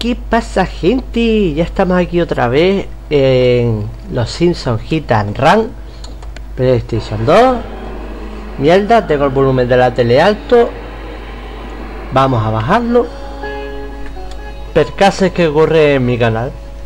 ¿Qué pasa, gente? Ya estamos aquí otra vez en Los Simpsons Hit and Run PlayStation 2. Mierda, tengo el volumen de la tele alto. Vamos a bajarlo. Percases que ocurre en mi canal.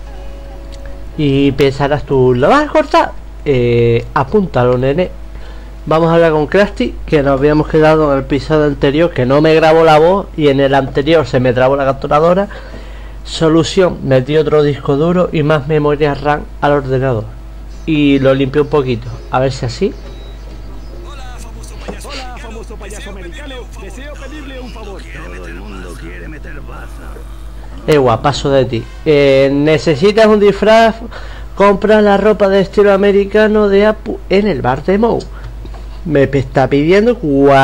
Y pensarás tú, ¿lo vas a cortar? Apúntalo, nene. Vamos a hablar con Krusty, que nos habíamos quedado en el episodio anterior, que no me grabó la voz, y en el anterior se me trabó la capturadora. Solución, metí otro disco duro y más memoria RAM al ordenador. Y lo limpié un poquito, a ver si así. Hola, famoso payaso americano. Deseo pedirle un favor. Todo el mundo quiere meter baza. Paso de ti. ¿Necesitas un disfraz? Compra la ropa de estilo americano de Apu en el bar de Moe. Me está pidiendo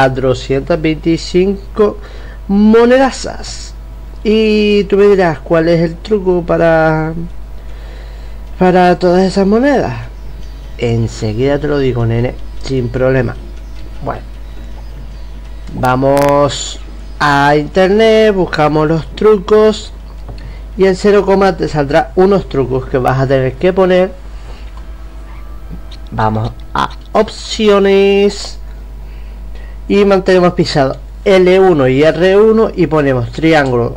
425 monedasas. Y tú me dirás, ¿cuál es el truco para todas esas monedas? Enseguida te lo digo, nene, sin problema. Bueno, vamos a internet, buscamos los trucos y en 0, te saldrá unos trucos que vas a tener que poner. Vamos a opciones y mantenemos pisado L1 y R1 y ponemos triángulo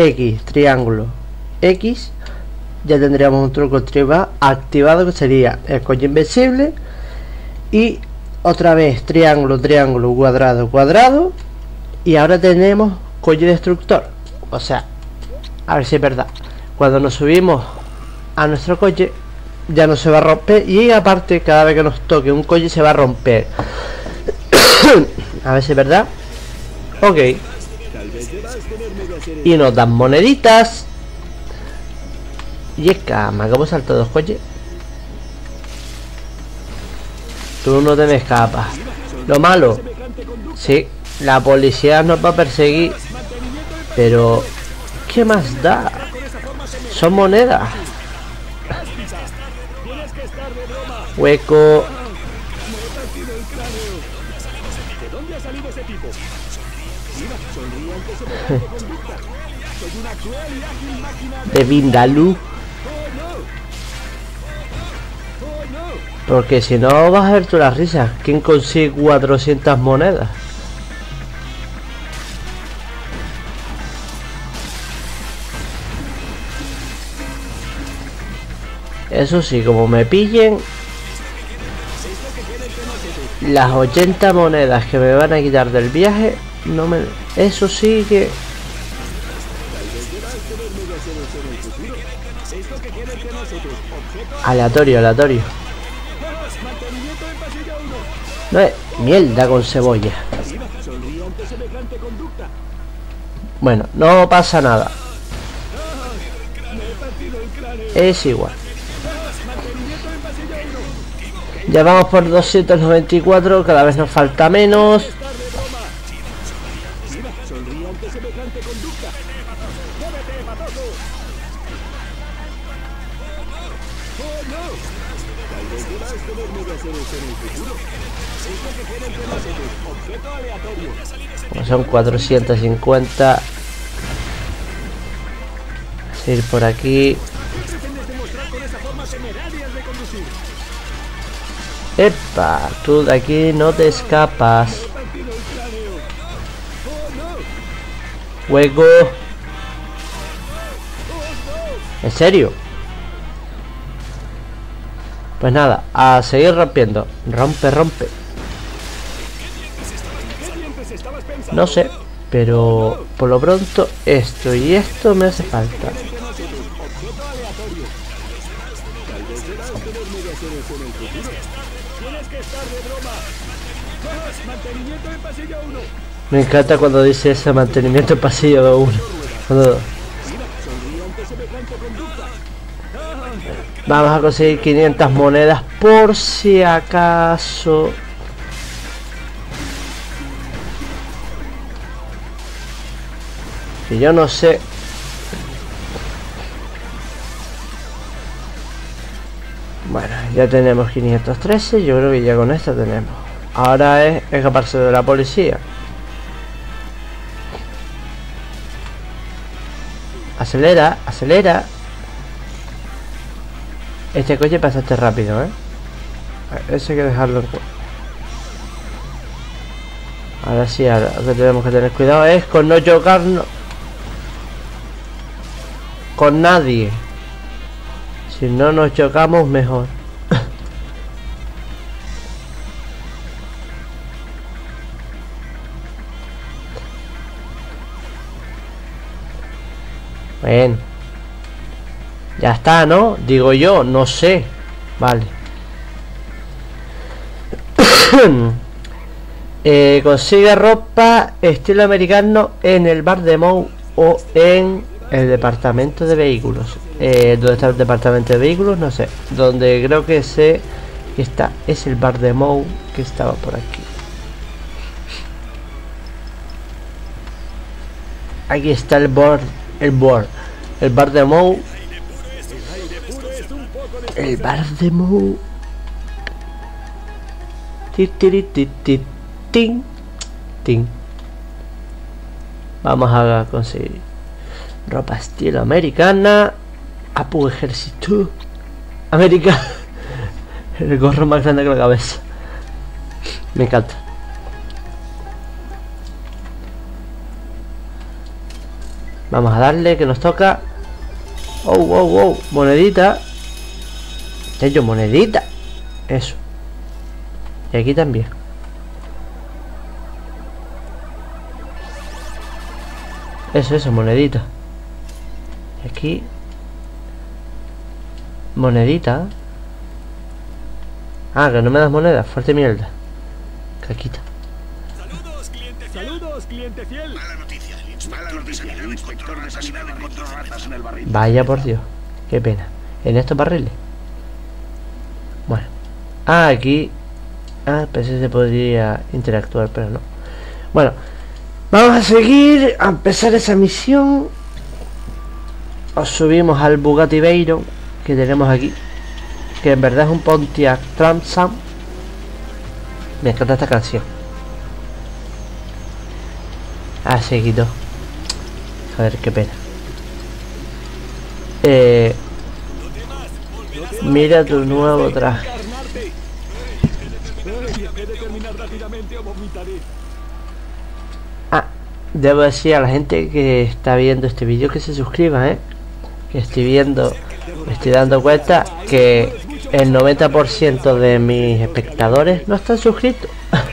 X. Ya tendríamos un truco activado, que sería el cuello invencible. Y otra vez triángulo, cuadrado. Y ahora tenemos cuello destructor. O sea, a ver si es verdad, cuando nos subimos a nuestro coche ya no se va a romper. Y aparte, cada vez que nos toque un coche se va a romper. A ver si es verdad. Ok. Y nos dan moneditas. Y es que me acabo de saltar 2 coches. Tú no te me escapas. Lo malo, sí, la policía nos va a perseguir, pero ¿qué más da? Son monedas. Hueco. De Vindaloo. Porque si no vas a ver tú las risas. ¿Quién consigue 400 monedas? Eso sí, como me pillen las 80 monedas que me van a quitar del viaje, no me... Eso sí que... Aleatorio. No es mierda con cebolla. Bueno, no pasa nada. Es igual. Ya vamos por 294, cada vez nos falta menos. Pues son 450. Ir por aquí. Epa, tú de aquí no te escapas. Juego. ¿En serio? Pues nada, a seguir rompiendo. Rompe. No sé, pero por lo pronto esto y esto me hace falta. Me encanta cuando dice ese mantenimiento en pasillo 1. Vamos a conseguir 500 monedas por si acaso. Y yo no sé. Bueno, ya tenemos 513. Yo creo que ya con esta tenemos. Ahora es escaparse de la policía. Acelera, acelera. Este coche pasaste rápido, Eso hay que dejarlo en cuenta. Ahora sí, ahora lo que tenemos que tener cuidado es con no chocarnos con nadie. Si no nos chocamos, mejor. Bueno. Ya está, ¿no? Digo yo, no sé. Vale. Consigue ropa estilo americano en el bar de Moe o en el departamento de vehículos. ¿Dónde está el departamento de vehículos? No sé. Donde creo que está es el bar de Moe, que estaba por aquí. Aquí está el bar de Moe. El bar de Moe. Tin. Vamos a conseguir ropa estilo americana. Apu ejército americano. El gorro más grande que la cabeza. Me encanta. Vamos a darle, que nos toca. Oh, monedita. Yo, monedita. Eso. Y aquí también. Eso, monedita. Y aquí. Monedita. Ah, que no me das monedas. Fuerte mierda. Caquita. Saludos, cliente fiel. Mala noticia. El inspector de sanidad encontró ratas en el barril. Vaya por Dios. Qué pena. En estos barriles. Bueno. Ah, aquí. Ah, pensé que se podría interactuar, pero no. Bueno. Vamos a seguir. A empezar esa misión. Os subimos al Bugatti Veyron que tenemos aquí. Que en verdad es un Pontiac Trans Am. Me encanta esta canción. Ah, se quitó. Joder, qué pena. Mira tu nuevo traje. Ah, debo decir a la gente que está viendo este vídeo que se suscriba, que me estoy dando cuenta que el 90% de mis espectadores no están suscritos.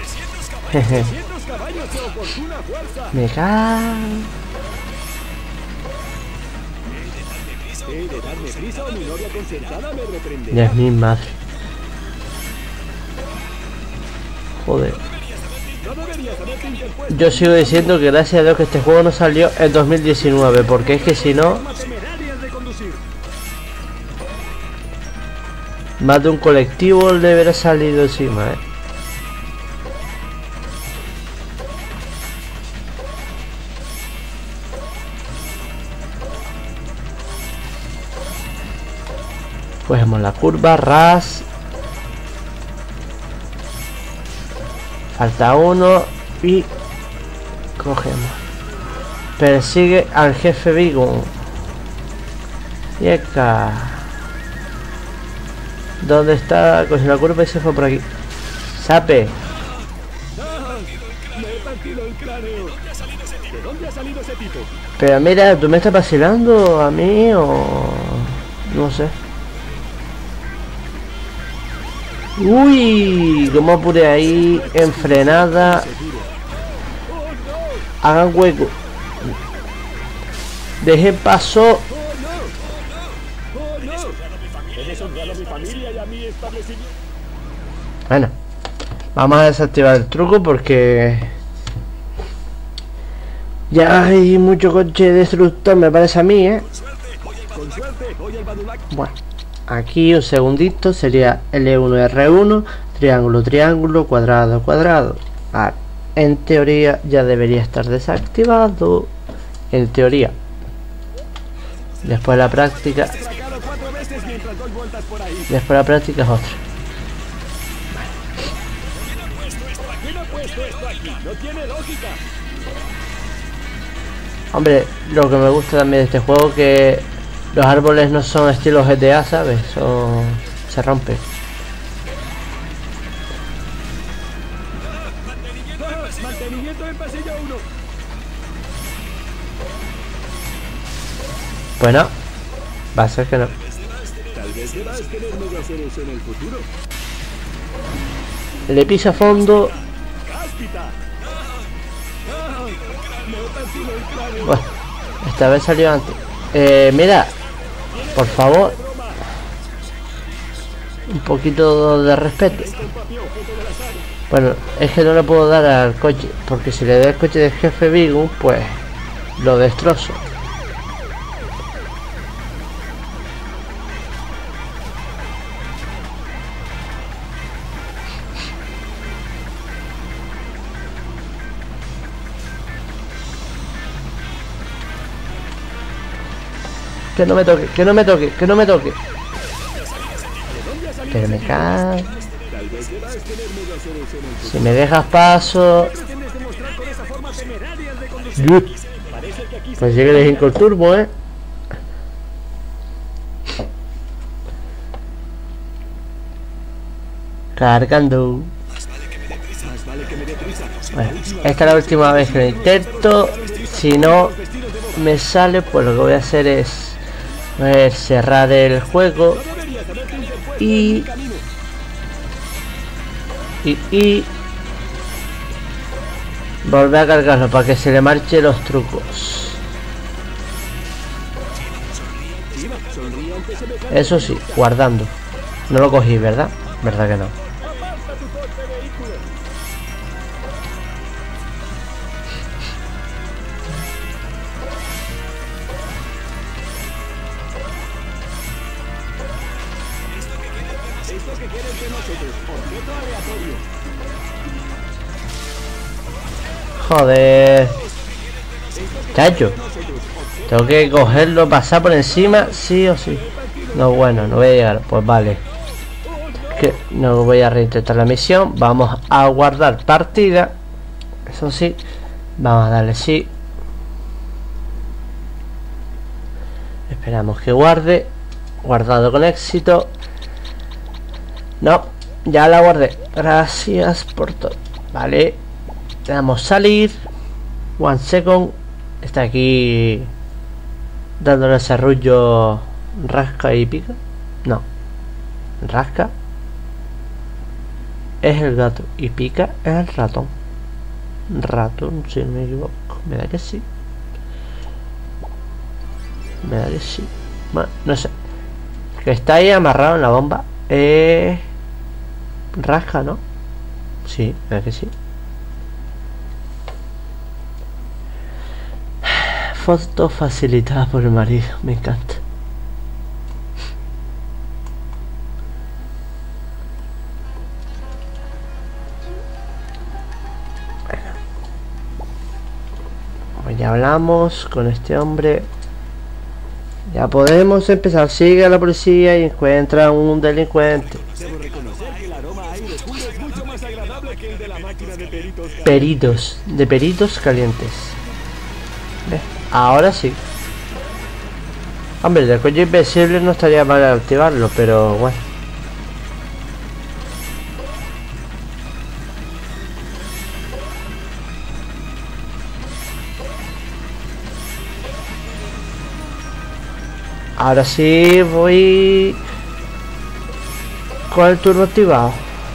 Me cago. Ya es mi madre. Joder. Yo sigo diciendo que gracias a Dios que este juego no salió en 2019, porque es que si no, más de un colectivo le hubiera salido encima, Cogemos la curva, ras. Falta uno y cogemos. Persigue al jefe Vigo. Y acá. ¿Dónde está? Coge la curva y se fue por aquí. Sape. Pero mira, ¿tú me estás vacilando a mí o...? No sé. Uy, como apuré ahí en frenada. Hagan hueco. Dejen paso. Bueno, vamos a desactivar el truco porque ya hay mucho coche destructor, me parece a mí, Bueno. Aquí un segundito, sería L1, R1, triángulo, triángulo, cuadrado, cuadrado. Vale. En teoría ya debería estar desactivado. En teoría. Después la práctica. Después la práctica es otra. Hombre, lo que me gusta también de este juego que los árboles no son estilo GTA, ¿sabes? Se rompe. Mantenimiento en pasillo 1. Pues no, va a ser que no. Tal vez debas tenerme de hacer eso en el futuro. Le pisa a fondo. ¡Cáspita! Bueno, esta vez salió antes. Mira, por favor, un poquito de respeto. Bueno, es que no le puedo dar al coche, porque si le doy al coche del jefe Vigo, pues lo destrozo. Que no me toque, que no me toque, que no me toque. Pero me cae. Si me dejas paso. Pues llegue el Hinco Turbo, Cargando. Bueno, esta es la última vez que lo intento. Si no me sale, pues lo que voy a hacer es cerrar el juego y volver a cargarlo para que se le marche los trucos. Eso sí, guardando. No lo cogí, ¿verdad? ¿Verdad que no? Joder. Chacho. Tengo que cogerlo, pasar por encima, sí o sí. No, bueno, no voy a llegar. Pues vale. Que no voy a reintentar la misión. Vamos a guardar partida. Eso sí. Vamos a darle sí. Esperamos que guarde. Guardado con éxito. No, ya la guardé. Gracias por todo. Vale. Le damos salir. 1 second. Está aquí dándole ese rollo. Rasca y pica. No. Rasca es el gato y pica es el ratón. Ratón, si no me equivoco. Me da que sí. Me da que sí. Bueno, no sé. Que está ahí amarrado en la bomba. Rasca, ¿no? Sí, me da que sí. Foto facilitada por el marido. Me encanta. Ya hablamos con este hombre. Ya podemos empezar. Sigue a la policía y encuentra a un delincuente. Debo reconocer que el aroma a aire puro es mucho más agradable que el de la máquina de peritos. Peritos calientes. ¿Ves? Ahora sí. Hombre, el del coche invisible no estaría mal activarlo, pero bueno. Ahora sí voy con el turbo activado.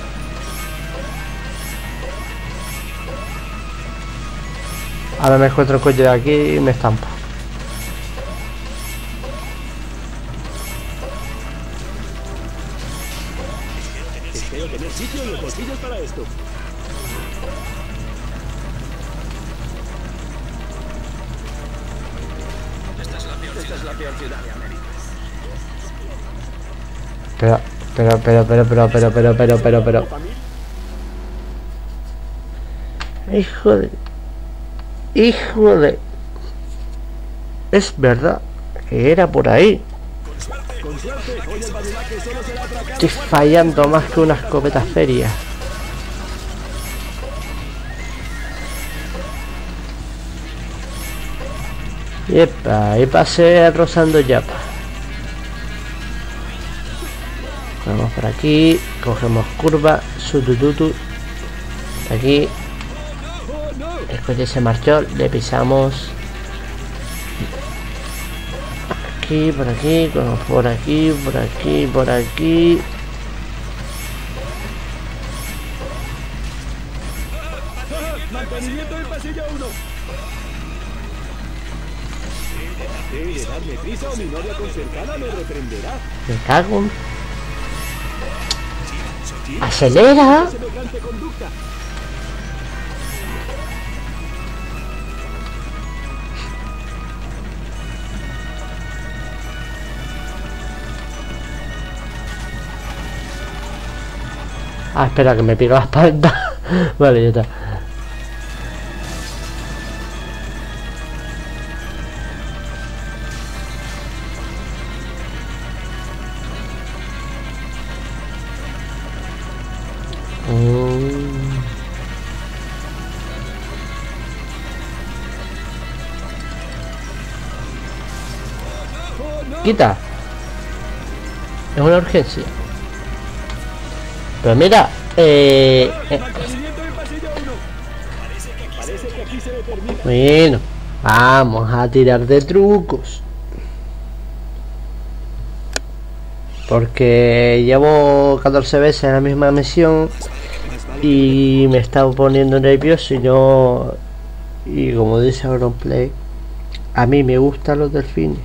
Ahora me encuentro el coche de aquí y me estampa. Espero tener sitio en los bolsillos para esto. Esta es la peor ciudad de América. Pero. Hijo de. Es verdad que era por ahí. Estoy fallando más que una escopeta feria. Epa, y pasé rozando yapa. Vamos por aquí, cogemos curva, sutututu. Aquí. El coche se marchó, le pisamos. Aquí, por aquí, por aquí, por aquí, por aquí. Mantenimiento del pasillo 1. Debe darme prisa o mi novia con cercana me reprenderá. Me cago en... ¡Acelera! Semejante conducta. Ah, espera, que me pica la espalda. Vale, ya está. Quita. Es una urgencia. Pero mira, Mantenimiento del pasillo 1. Parece que aquí se determina. bueno, vamos a tirar de trucos. Porque llevo 14 veces la misma misión y me está poniendo nervioso y no... Y como dice Auronplay, a mí me gustan los delfines.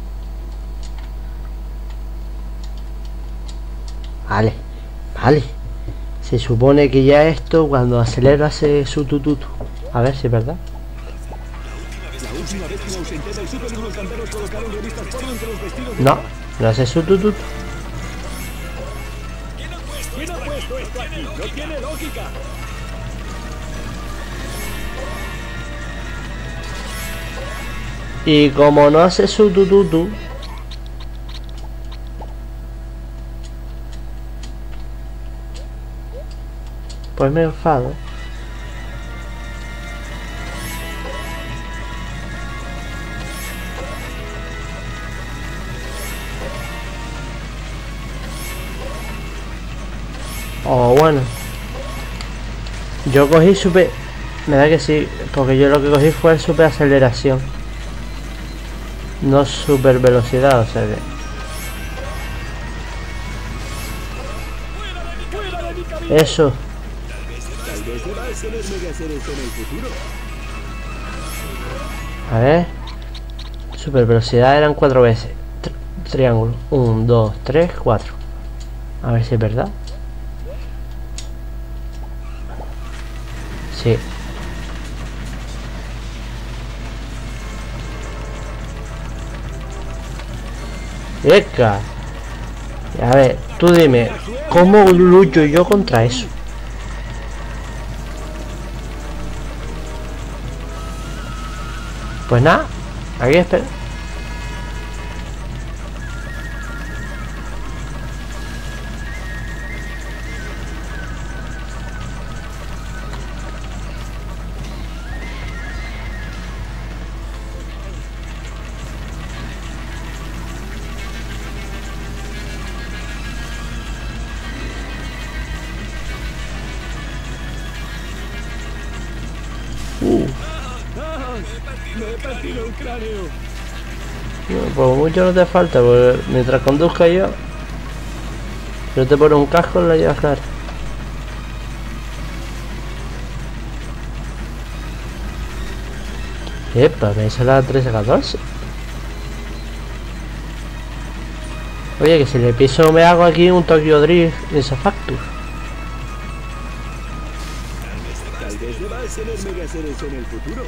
Vale, vale. Se supone que ya esto cuando acelera hace su tututu. A ver si es verdad. La última vez que me ausenté del súper, unos canteros colocaron revistas porno entre los vestidos de... No, no hace su tututu. ¿Quién ha puesto esto aquí? No tiene lógica. Y como no hace su tututu, pues me enfado. Oh, bueno. Yo cogí super... Me da que sí, porque yo lo que cogí fue el super aceleración. No super velocidad, o sea que... Eso. Tal vez deba excelerme de hacer eso en el futuro. A ver. Super velocidad eran 4 veces. Triángulo. 1, 2, 3, 4. A ver si es verdad. Sí. ¡Eca! A ver, tú dime, ¿cómo lucho yo contra eso? Pues nada, aquí espera. Me he partido el cráneo. No, pues mucho no te falta, porque mientras conduzca yo te pones un casco y la llevas clara. Epa, me hizo la 13-14. Oye, que si le piso me hago aquí un Tokyo Drift Isofactor. Tal vez deba excelerme de hacer eso en el futuro.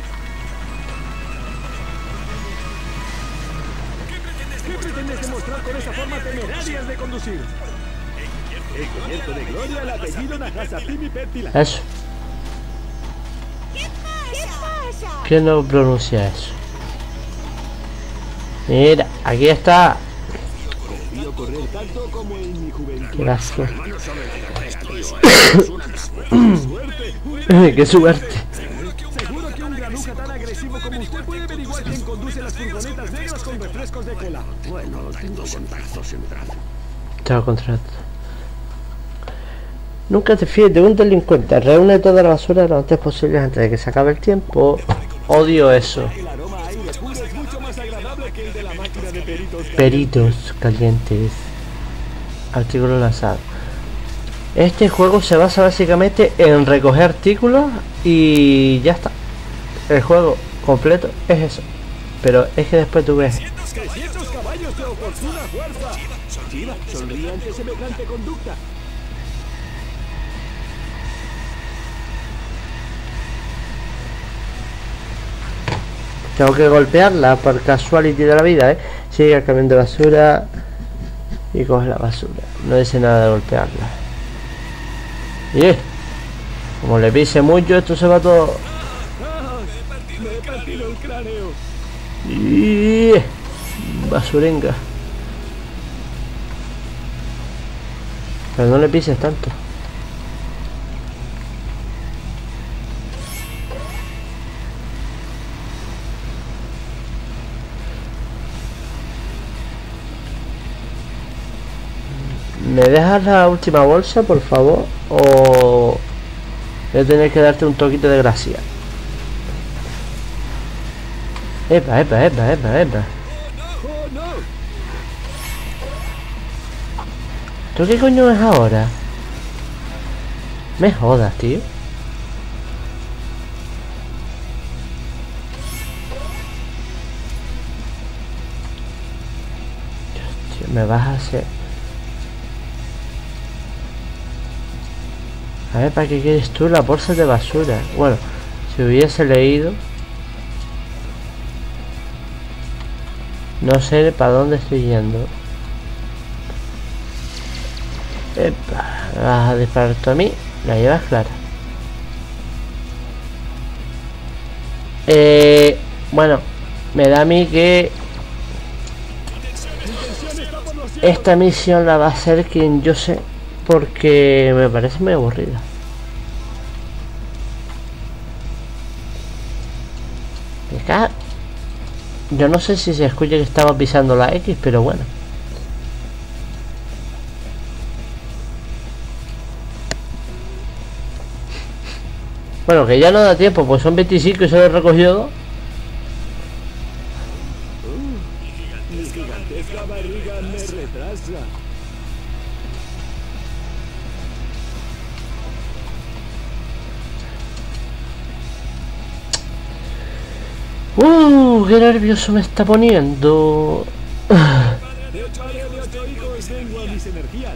¿Qué pretendes demostrar con esa forma temeraria de conducir? El cubierto de gloria, el apellido Nahasapimi Pétila. Eso. ¿Quién no pronuncia eso? Mira, aquí está. Confío correr tanto como en mi juventud. Gracias. Suerte. Qué suerte. Seguro que un gran nunca tan agresivo como usted puede averiguar quién conduce las furgonetas negras con refrescos de cola. Bueno, tengo contactos en tráfico. Tengo contrato. Nunca te fíes de un delincuente. Reúne toda la basura lo antes posible antes de que se acabe el tiempo. Odio eso. El aroma a aire puro es mucho más agradable que el de la máquina de peritos. Peritos calientes. Artículo lanzado. Este juego se basa básicamente en recoger artículos y ya está. El juego completo es eso. Pero es que después tú ves 300 caballos de oportuna fuerza. Chiva, sonríe ante semejante conducta. tengo que golpearla por casuality de la vida, sigue el camión de basura y coge la basura. No dice nada de golpearla. Y como le pise mucho, esto se va todo. Me he partido el cráneo. Y basurenga. Pero no le pises tanto. ¿Me dejas la última bolsa, por favor? O voy a tener que darte un toquito de gracia. Epa. Oh, no. ¿Tú qué coño es ahora? Me jodas, tío. Hostia, me vas a hacer... A ver, ¿para qué quieres tú la bolsa de basura? Bueno, si hubiese leído... No sé para dónde estoy yendo. Epa, ¿me vas a disparar tú a mí? La llevas clara. Bueno, me da a mí que... Esta misión la va a hacer quien yo sé. Porque me parece muy aburrida. Acá, yo no sé si se escucha que estaba pisando la X, pero bueno. Bueno, que ya no da tiempo, pues son 25 y solo he recogido 2. Mi gigantesca barriga me retrasa. Qué nervioso me está poniendo. De 8 hijos vengo a mis energías.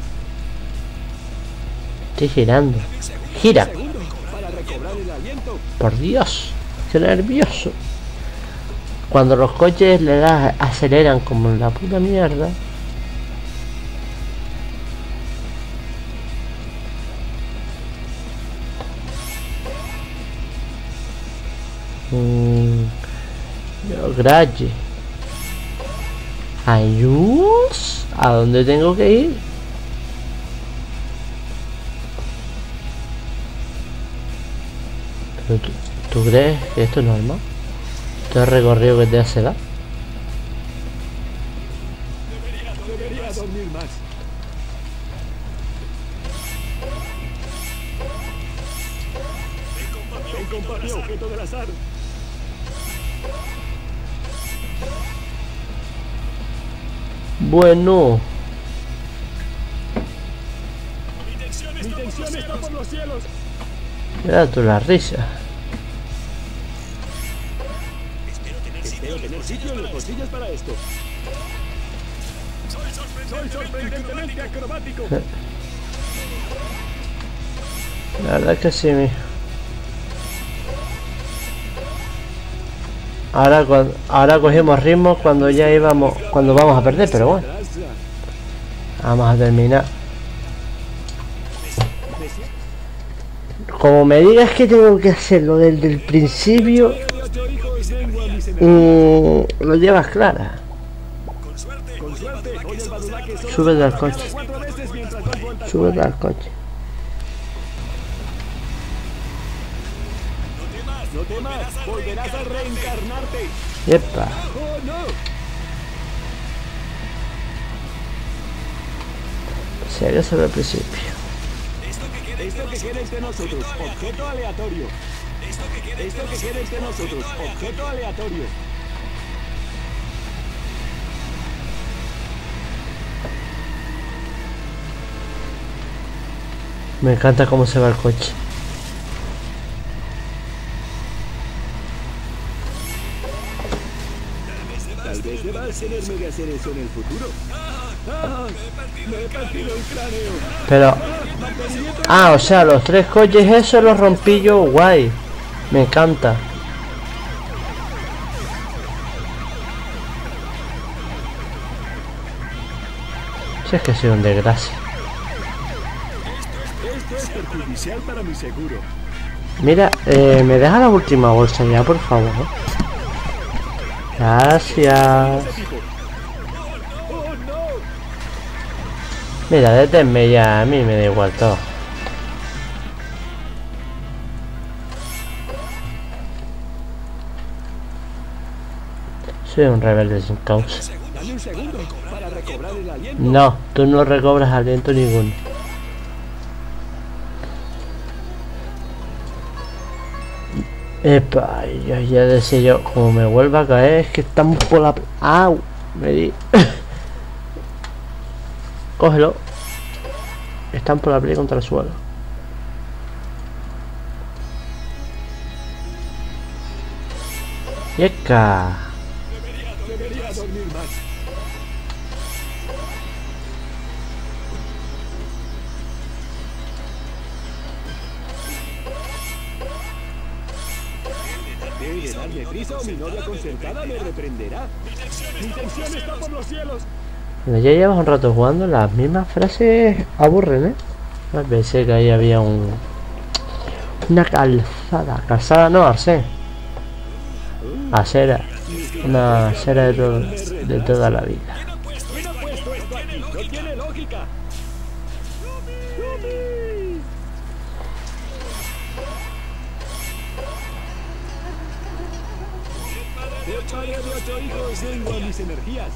Estoy girando. Gira. Segundo, para recobrar el aliento. Por Dios, qué nervioso. Cuando los coches le das, aceleran como en la puta mierda. Gracias. Ayús. ¿A dónde tengo que ir? ¿Pero tú crees que esto es normal? ¿Todo el recorrido que te hace da? Debería dormir más. Ven con papi, objeto del azar. Bueno. Mi tensión está por los cielos. Mira tú la risa. Espero tener sitio en los bolsillos para esto. Soy sorprendentemente acrobático. La verdad es que sí, mijo. Ahora cogimos ritmo cuando ya íbamos, cuando vamos a perder, pero bueno. Vamos a terminar. Como me digas que tengo que hacerlo desde el principio, lo llevas clara. Súbete al coche. Súbete al coche. No temas. Volverás a reencarnarte. Epa. ¡Oh, no! Sería sobre el principio. Esto que queda entre nosotros, objeto aleatorio. Esto que queda entre nosotros, objeto aleatorio. Me encanta cómo se va el coche. Tal vez deba abstenerme de hacer eso en el futuro. Me he partido el cráneo. Pero... Ah, o sea, los 3 coches esos los rompí yo, guay. Me encanta. Si es que soy un desgracia. Esto es perjudicial para mi seguro. Mira, me deja la última bolsa ya, por favor. Gracias. ¡Oh, no! Mira, deténme ya, a mí me da igual todo. Soy un rebelde sin causa. Dame un segundo para recobrar el aliento. No, tú no recobras aliento ninguno. Epa, ya decía yo, como me vuelva a caer, es que estamos por la... ¡Au! Me di... Cógelo. Están por la playa contra el suelo. ¡Yeca! Debería dormir más. Debe darme prisa o mi novia concertada me reprenderá. Mi tensión está por los cielos. Cuando ya llevas un rato jugando, las mismas frases aburren, ¿eh? A veces que ahí había una calzada. Calzada no, arcén. Acera. Una acera de toda la vida. ¿Quién ha puesto esto aquí? No tiene lógica. De padre de 8 hijos, tengo a mis energías.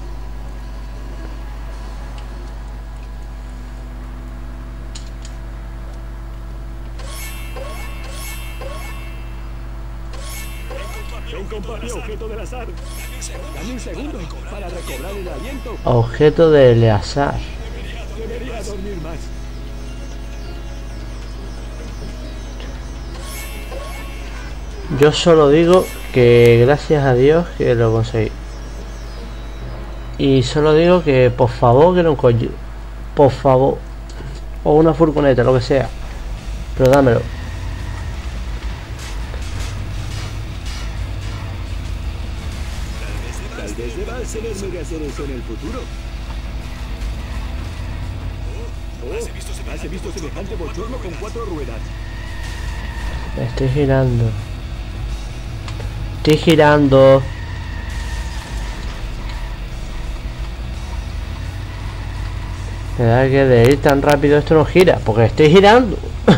Ven, compañero, objeto del azar. Dame un segundo para recobrar el aliento. Objeto del azar. Debería dormir más. Yo solo digo que gracias a Dios que lo conseguí. Y solo digo que por favor que era un coche. Por favor. O una furgoneta, lo que sea. Pero dámelo. Tal vez deba abstenerme de hacer eso en el futuro. ¿Has visto semejante bochorno con 4 ruedas? Estoy girando. Estoy girando. Me da que de ir tan rápido esto no gira, porque estoy girando.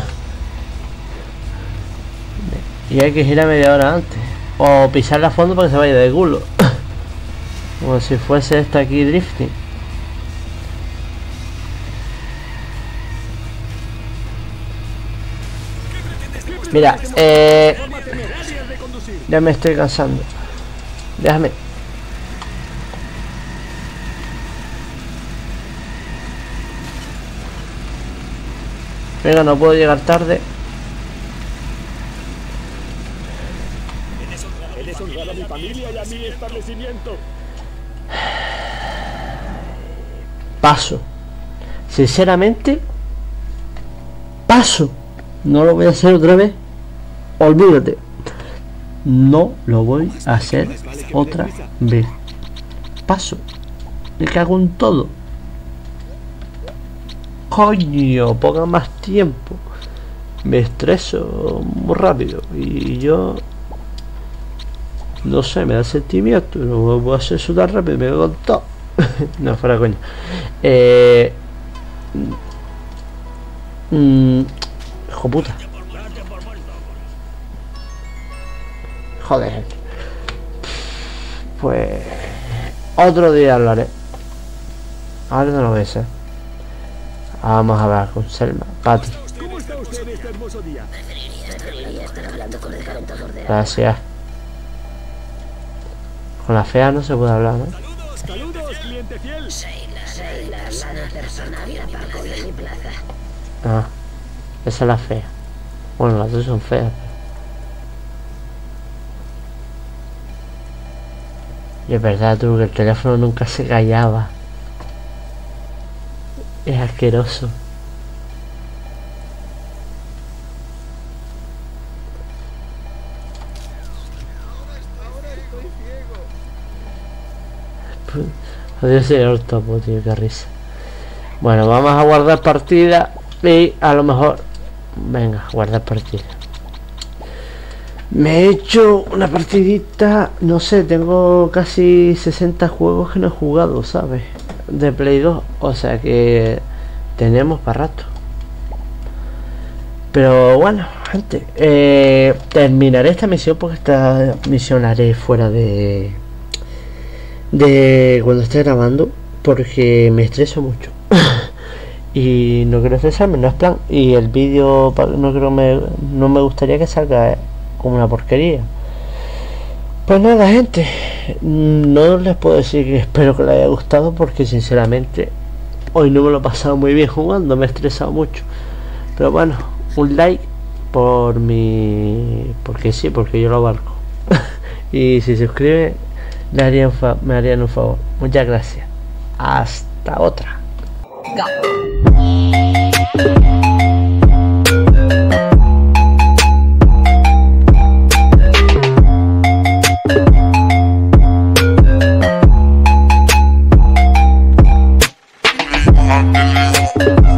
Y hay que girar media hora antes. O pisarla a fondo para que se vaya de culo. Como si fuese esta aquí drifting. Mira, ya me estoy cansando. Déjame. Venga, no puedo llegar tarde. He deshonrado a mi familia y a mi establecimiento. Paso. Sinceramente, paso. No lo voy a hacer otra vez. Olvídate. No lo voy a hacer otra vez. Paso. Me cago en todo. Coño, ponga más tiempo. Me estreso muy rápido. Y yo... no sé, me da sentimiento. No voy a hacer eso tan rápido. Me cago en todo. No, fuera coño. Hijo puta. Joder. Pues otro día hablaré. Ahora no lo ves, vamos a hablar con Selma. Pati. ¿Cómo está usted en este hermoso día? Preferiría estar hablando con el calentador de agua. Gracias. Con la fea no se puede hablar, ¿no? Saludos, cliente fiel. Sheila, la persona que aparcó en mi plaza. Ah, esa es la fea. Bueno, las dos son feas. Y es verdad, tú, que el teléfono nunca se callaba. Es asqueroso. Adiós, señor topo, tío, qué risa. Bueno, vamos a guardar partida y a lo mejor... Venga, guardar partida. Me he hecho una partidita, no sé, tengo casi 60 juegos que no he jugado, ¿sabes? De Play 2, o sea que tenemos para rato. Pero bueno, gente, terminaré esta misión porque esta misión haré fuera de cuando esté grabando, porque me estreso mucho. Y no quiero estresarme, no es plan. Y el vídeo no me gustaría que salga como una porquería. Pues nada, gente, no les puedo decir que espero que les haya gustado, porque sinceramente hoy no me lo he pasado muy bien jugando, me he estresado mucho. Pero bueno, un like porque sí, porque yo lo abarco. Y si se suscriben me harían un favor. Muchas gracias. Hasta otra. Go.